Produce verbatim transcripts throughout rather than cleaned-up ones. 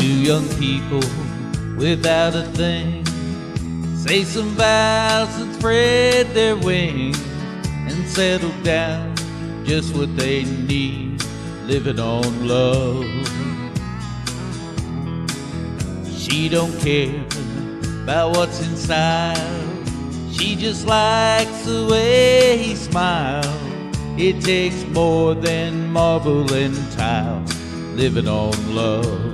Two young people without a thing say some vows and spread their wings and settle down, just what they need, living on love. She don't care about what's inside, she just likes the way he smiles. It takes more than marble and tile, living on love.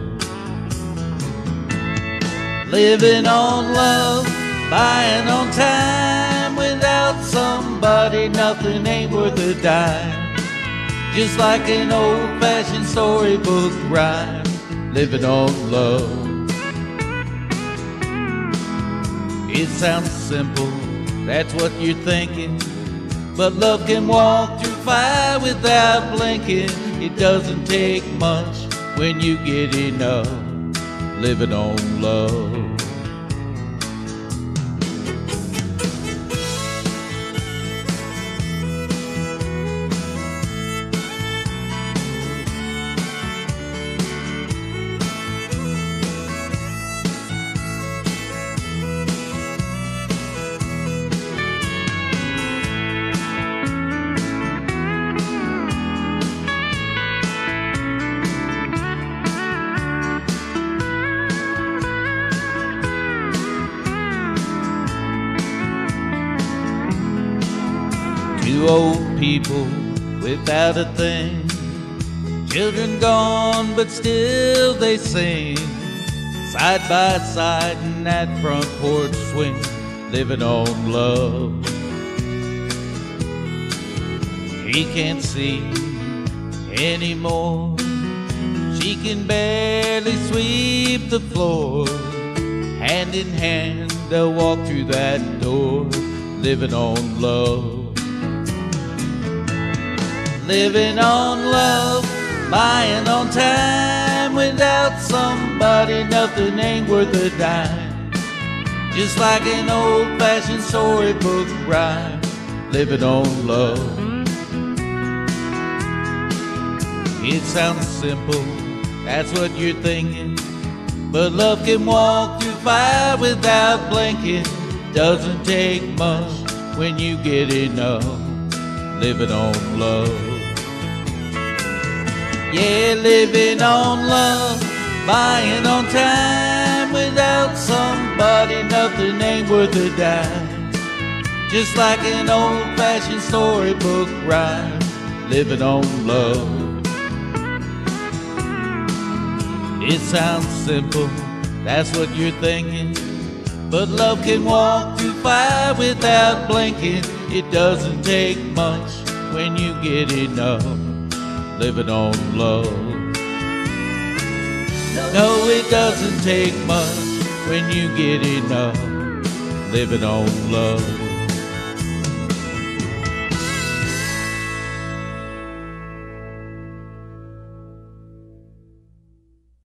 Living on love, buying on time. Without somebody, nothing ain't worth a dime. Just like an old-fashioned storybook rhyme, living on love. It sounds simple, that's what you're thinking, but love can walk through fire without blinking. It doesn't take much when you get enough, living on love. Two old people without a thing, children gone but still they sing, side by side in that front porch swing, living on love. He can't see anymore, she can barely sweep the floor. Hand in hand they'll walk through that door, living on love. Living on love, buying on time. Without somebody, nothing ain't worth a dime. Just like an old-fashioned storybook rhyme, living on love. It sounds simple, that's what you're thinking, but love can walk through fire without blinking. Doesn't take much when you get enough, living on love. Yeah, living on love, buying on time. Without somebody, nothing ain't worth a dime. Just like an old-fashioned storybook rhyme, living on love. It sounds simple, that's what you're thinking, but love can walk through fire without blinking. It doesn't take much when you get enough, living on love. No, it doesn't take much when you get enough, living on love.